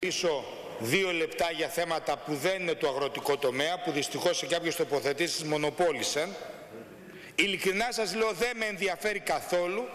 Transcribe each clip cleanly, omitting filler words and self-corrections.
Πίσω 2 λεπτά για θέματα που δεν είναι το αγροτικό τομέα, που δυστυχώς σε κάποιες τοποθετήσεις μονοπόλησαν. Ειλικρινά σας λέω, δεν με ενδιαφέρει καθόλου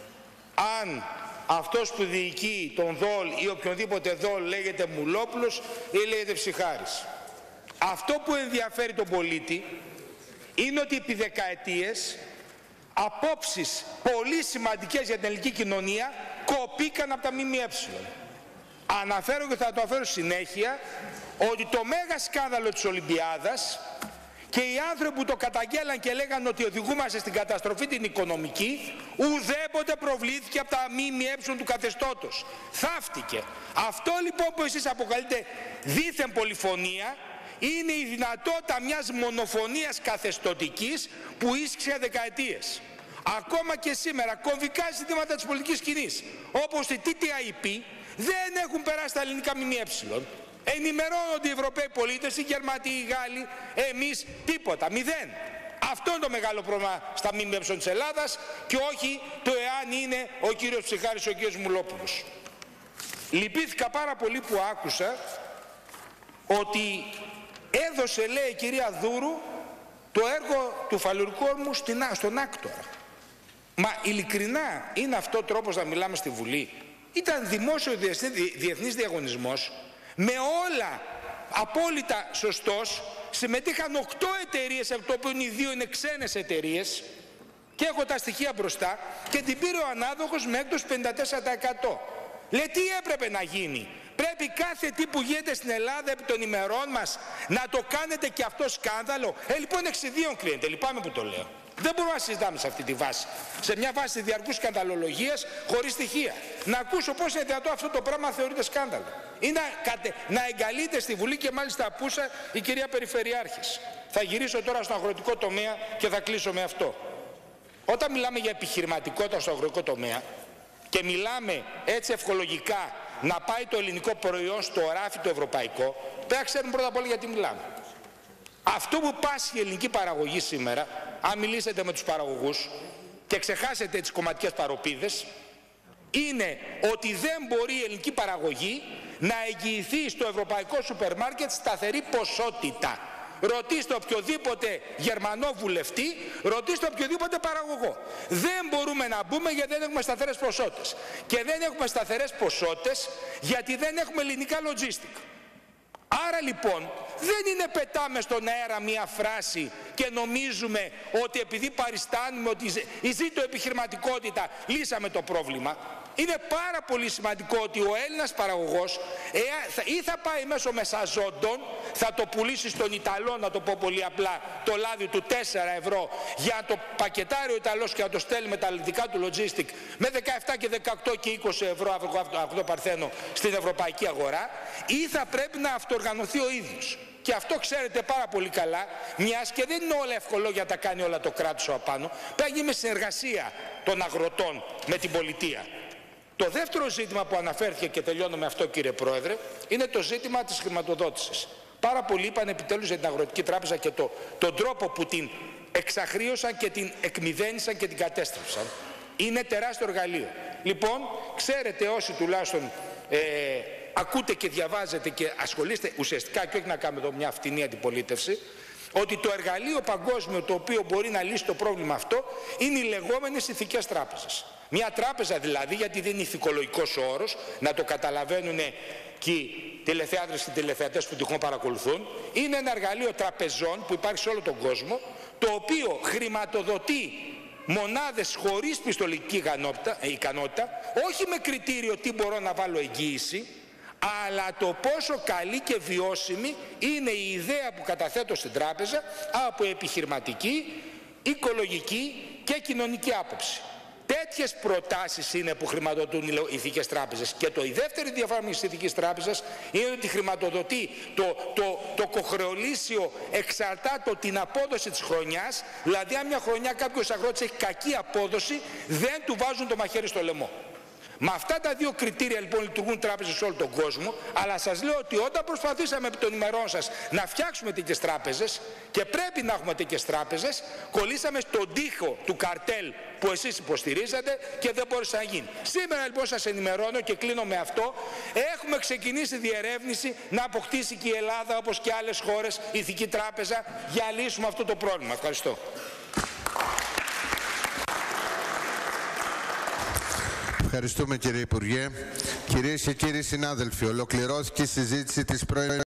αν αυτός που διοικεί τον ΔΟΛ ή οποιονδήποτε ΔΟΛ λέγεται Μουλόπουλος ή λέγεται Ψιχάρης. Αυτό που ενδιαφέρει τον πολίτη είναι ότι επί δεκαετίες απόψεις πολύ σημαντικές για την ελληνική κοινωνία κοπήκαν από τα ΜΜΕ. Αναφέρω και θα το αναφέρω συνέχεια ότι το μέγα σκάνδαλο της Ολυμπιάδας και οι άνθρωποι που το καταγγέλαν και λέγαν ότι οδηγούμαστε στην καταστροφή την οικονομική, ουδέποτε προβλήθηκε από τα ΜΜΕ του καθεστώτος. Θαύτηκε. Αυτό λοιπόν που εσείς αποκαλείτε δίθεν πολυφωνία είναι η δυνατότητα μιας μονοφωνίας καθεστωτικής που ίσχυε δεκαετίες. Ακόμα και σήμερα κομβικά ζητήματα της πολιτικής σκηνής, όπως η TTIP, δεν έχουν περάσει τα ελληνικά ΜΜΕ. Ενημερώνονται οι Ευρωπαίοι πολίτες, οι Γερμανοί, οι Γάλλοι, εμείς τίποτα, μηδέν. Αυτό είναι το μεγάλο πρόβλημα στα ΜΜΕ της Ελλάδας και όχι το εάν είναι ο κύριος Ψιχάρης, ο κύριος Μουλόπουλος. Λυπήθηκα πάρα πολύ που άκουσα ότι έδωσε, λέει η κυρία Δούρου, το έργο του φαλουρικού όρμου στον Άκτορα. Μα ειλικρινά είναι αυτό τρόπος να μιλάμε στη Βουλή? Ήταν δημόσιο διεθνής διαγωνισμός, με όλα απόλυτα σωστός, συμμετείχαν 8 εταιρείες, από το οποίο οι 2 είναι ξένες εταιρείες, και έχω τα στοιχεία μπροστά, και την πήρε ο ανάδοχος με έκπτωση 54%. Λέει, τι έπρεπε να γίνει? Πρέπει κάθε τι που γίνεται στην Ελλάδα επί των ημερών μας να το κάνετε και αυτό σκάνδαλο? Λοιπόν, εξιδίων κρίνεται, λυπάμαι που το λέω. Δεν μπορούμε να συζητάμε σε αυτή τη βάση, σε μια βάση διαρκούς σκανδαλολογίας χωρίς στοιχεία. Να ακούσω πώς είναι δυνατό αυτό το πράγμα θεωρείται σκάνδαλο ή να εγκαλείται στη Βουλή, και μάλιστα απούσα η κυρία Περιφερειάρχης. Θα γυρίσω τώρα στο αγροτικό τομέα και θα κλείσω με αυτό. Όταν μιλάμε για επιχειρηματικότητα στο αγροτικό τομέα και μιλάμε έτσι ευχολογικά να πάει το ελληνικό προϊόν στο ράφι το ευρωπαϊκό, πρέπει να ξέρουμε πρώτα απ' όλα γιατί μιλάμε. Αυτό που πάσχει η ελληνική παραγωγή σήμερα, αν μιλήσετε με τους παραγωγούς και ξεχάσετε τις κομματικές παροπίδες, είναι ότι δεν μπορεί η ελληνική παραγωγή να εγγυηθεί στο ευρωπαϊκό σούπερ μάρκετ σταθερή ποσότητα. Ρωτήστε οποιοδήποτε Γερμανό βουλευτή, ρωτήστε οποιοδήποτε παραγωγό. Δεν μπορούμε να μπούμε γιατί δεν έχουμε σταθερές ποσότητες. Και δεν έχουμε σταθερές ποσότητες γιατί δεν έχουμε ελληνικά logistic. Άρα λοιπόν δεν είναι πετάμε στον αέρα μία φράση και νομίζουμε ότι επειδή παριστάνουμε ότι ζήτω επιχειρηματικότητα λύσαμε το πρόβλημα. Είναι πάρα πολύ σημαντικό ότι ο Έλληνας παραγωγός ή θα πάει μέσω μεσαζόντων, θα το πουλήσει στον Ιταλό, να το πω πολύ απλά, το λάδι του 4 ευρώ, για να το πακετάρει ο Ιταλός και να το στέλνει με τα δικά του logistic με 17 και 18 και 20 ευρώ αυτό παρθένο στην ευρωπαϊκή αγορά, ή θα πρέπει να αυτοοργανωθεί ο ίδιος. Και αυτό ξέρετε πάρα πολύ καλά, μιας και δεν είναι όλα ευκολόγια να τα κάνει όλα το κράτος απάνω, πρέπει να γίνει με συνεργασία των αγροτών με την πολιτεία. Το δεύτερο ζήτημα που αναφέρθηκε, και τελειώνω με αυτό κύριε Πρόεδρε, είναι το ζήτημα της χρηματοδότησης. Πάρα πολλοί είπαν επιτέλους για την Αγροτική Τράπεζα και τον τρόπο που την εξαχρίωσαν και την εκμηδένισαν και την κατέστρεψαν. Είναι τεράστιο εργαλείο. Λοιπόν, ξέρετε όσοι τουλάχιστον ακούτε και διαβάζετε και ασχολείστε ουσιαστικά και όχι να κάνουμε εδώ μια φτηνή αντιπολίτευση, ότι το εργαλείο παγκόσμιο το οποίο μπορεί να λύσει το πρόβλημα αυτό είναι οι λεγόμενες ηθικές τράπεζες. Μια τράπεζα δηλαδή, γιατί δεν είναι ηθικολογικός ο όρος, να το καταλαβαίνουν και οι τηλεθεάτρες και οι τηλεθεατές που τυχόν παρακολουθούν, είναι ένα εργαλείο τραπεζών που υπάρχει σε όλο τον κόσμο, το οποίο χρηματοδοτεί μονάδες χωρίς πιστολική ικανότητα, όχι με κριτήριο τι μπορώ να βάλω εγγύηση, αλλά το πόσο καλή και βιώσιμη είναι η ιδέα που καταθέτω στην τράπεζα από επιχειρηματική, οικολογική και κοινωνική άποψη. Τέτοιες προτάσεις είναι που χρηματοδοτούν οι ηθικές τράπεζες. Και η δεύτερη διαφορά με τις ηθικές τράπεζες είναι ότι χρηματοδοτεί το κοχρεολύσιο, εξαρτάται την απόδοση της χρονιάς. Δηλαδή αν μια χρονιά κάποιος αγρότης έχει κακή απόδοση, δεν του βάζουν το μαχαίρι στο λαιμό. Με αυτά τα δύο κριτήρια λοιπόν λειτουργούν τράπεζες σε όλο τον κόσμο, αλλά σας λέω ότι όταν προσπαθήσαμε επί των ημερών σας να φτιάξουμε τέτοιες τράπεζες, και πρέπει να έχουμε τέτοιες τράπεζες, κολλήσαμε στον τοίχο του καρτέλ που εσείς υποστηρίζατε και δεν μπορούσε να γίνει. Σήμερα λοιπόν σας ενημερώνω και κλείνω με αυτό, έχουμε ξεκινήσει διερεύνηση να αποκτήσει και η Ελλάδα όπως και άλλες χώρες ηθική τράπεζα για να λύσουμε αυτό το πρόβλημα. Ευχαριστώ. Ευχαριστούμε κύριε Υπουργέ. Κυρίες και κύριοι συνάδελφοι, ολοκληρώθηκε η συζήτηση της πρωινής